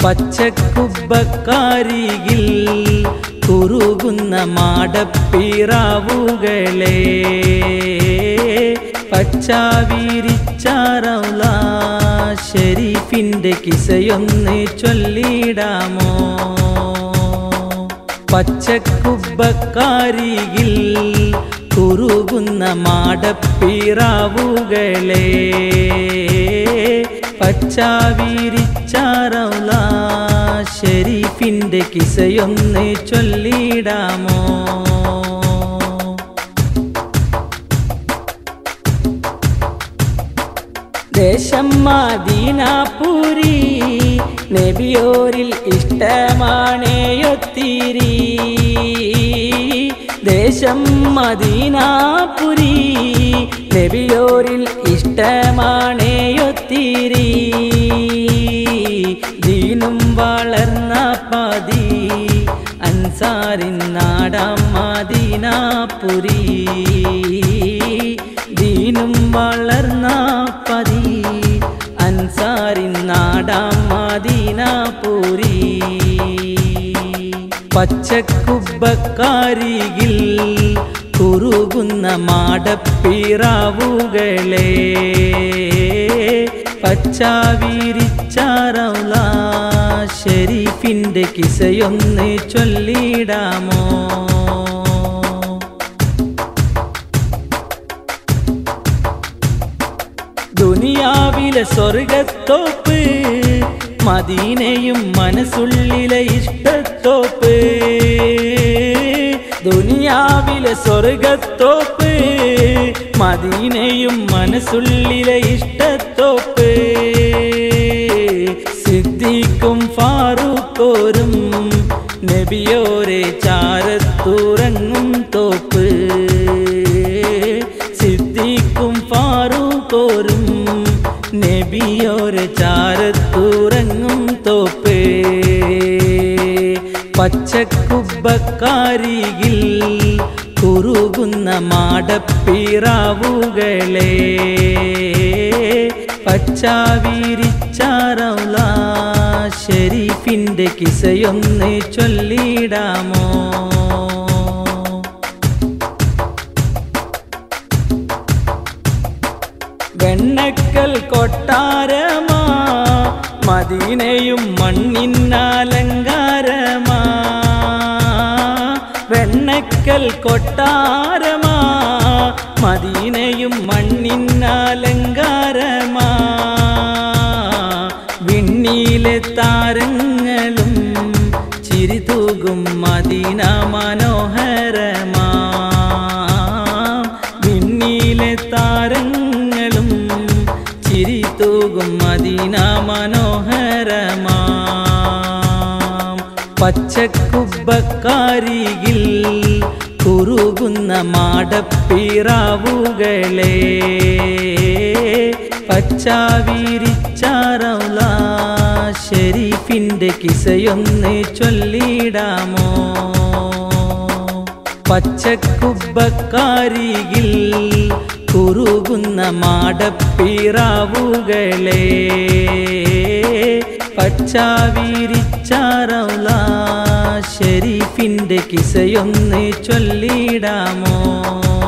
പച്ചക്കുബ്ബക്കാരികിൽ കുറുകുന്ന മാടപ്പീറാവുകളെ പച്ചാവിരിച്ച റൗള ഷരീഫിൻ്റെ കിസയൊന്ന് ചൊല്ലിടാമോ? പച്ചക്കുബ്ബക്കാരികിൽ കുറുകുന്ന മാടപ്പീറാവുകളെ പച്ചാവിരിച്ച റൗള ഷരീഫിൻ്റെ കിസയൊന്ന് ചൊല്ലിടാമോ? ദേശം മദീനാപുരി നബിയോരിൽ ഇഷ്ടമാണേയൊത്തിരി. ദേശം മദീനാപുരി നബിയോരിൽ ഇഷ്ടമാണേയൊത്തിരി. ദീനും വളർന്ന പതി അൻസാരിൻ നാടാം മദീനാപുരി. ദീനും വളർന്ന പതി അൻസാരിൻ നാടാം മദീനാപുരി. പച്ചക്കുബ്ബക്കാരികിൽ കുറുകുന്ന മാടപ്പീറാവുകളെ പച്ചാവിരിച്ച റൗള ഷരീഫിൻ്റെ കിസയൊന്ന് ചൊല്ലിടാമോ? ദുനിയാവിലെ സ്വർഗത്തോപ്പ് മദീനയും മനസ്സുള്ളിലെ ഇഷ്ടത്തോപ്പ്. ദുനിയാവിലെ സ്വർഗത്തോപ്പ് മദീനയും മനസ്സുള്ളിലെ ഇഷ്ടത്തോപ്പ്. സിദ്ദീഖും ഫാറൂഖോരും നബിയോരെ ചാരത്തുറങ്ങും തോപ്പ്. സിദ്ദീഖും ഫാറൂഖോരും നബിയോരെ ചാരത്തുറങ്ങും തോപ്പ്. പച്ചക്കുബ്ബക്കാരികിൽ കുറുകുന്ന മാടപ്പീറാവുകളെ പച്ചാവിരിച്ച റൗള ഷരീഫിൻ്റെ കിസയൊന്ന് ചൊല്ലിടാമോ? വെണ്ണക്കൽ കൊട്ടാരമാ മദീനയും മണ്ണിന്നലങ്കാരമാ. വെണ്ണക്കൽ കൊട്ടാരമാ മദീനയും മണ്ണിന്നലങ്കാരമാ. വിണ്ണിലെ താരങ്ങളും ചിരിതൂകും മദീന മനോഹരമാ. വിണ്ണിലെ താരങ്ങളും ചിരിതൂകും മദീന മനോഹരമാ. പച്ചക്കുബ്ബക്കാരികിൽ കുറുകുന്ന മാടപ്പീറാവുകളെ പച്ചാവിരിച്ച റൗള ഷരീഫിൻ്റെ കിസയൊന്ന് ചൊല്ലിടാമോ? പച്ചക്കുബ്ബക്കാരികിൽ കുറുകുന്ന മാടപ്പീറാവുകളെ പച്ചാവിരിച്ച റൗള ഷരീഫിൻ്റെ കിസയൊന്ന് ചൊല്ലിടാമോ?